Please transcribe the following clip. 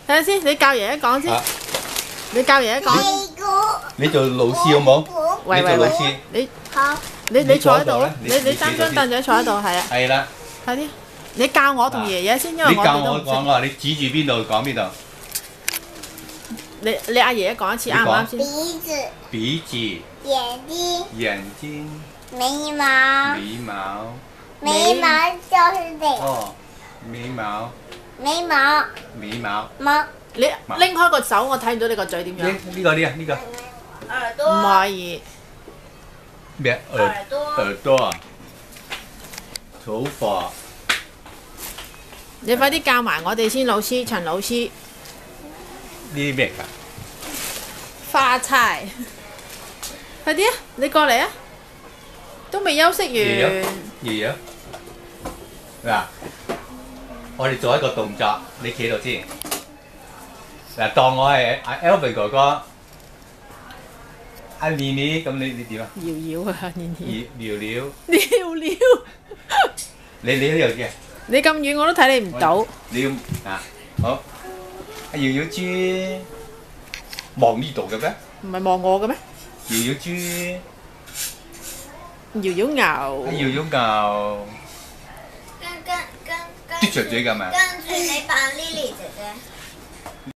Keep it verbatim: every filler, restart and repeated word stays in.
睇下先，你教爺爺講先。你教爺爺講。 你做老師好冇？ 喂喂喂，你好。 你你坐喺度啦，你你擔張凳仔坐喺度，係啊。 係啦。 快啲，你教我同爺爺先，因為我哋都唔識。 你教我講話，你指住邊度講邊度？ 你你阿爺爺講一次啱唔啱先？ 鼻子。 鼻子。 眼睛。 眼睛。 眉毛。 眉毛。 眉毛就是這個。 哦，眉毛。 眉毛。 眉毛。 毛。 你拎開個手，我睇唔到你個嘴點樣。 呢個呢啊呢個。 耳朵。 唔可以。 咩？耳朵。耳朵。頭髮。 你快啲教埋我哋先，老師陳老師。 呢啲咩㗎？ 花菜。快啲啊！你過嚟啊！都未休息完。 爺爺。嗱，我哋做一個動作，你企度先。嗱，當我係阿 Alvin 哥哥，阿妮妮，咁你你點啊？ 瑤瑤啊，妮妮。 瑤瑤。 瑤瑤。 你你呢度嘅。 你咁遠我都睇你唔到。 你要啊，好。阿瑤瑤豬望呢度嘅咩？ 唔係望我嘅咩？ 瑤瑤豬。 瑤瑤牛。 阿瑤瑤牛。 跟跟跟跟。 嘟著嘴㗎嘛？ 跟住你扮 Lily 姐姐。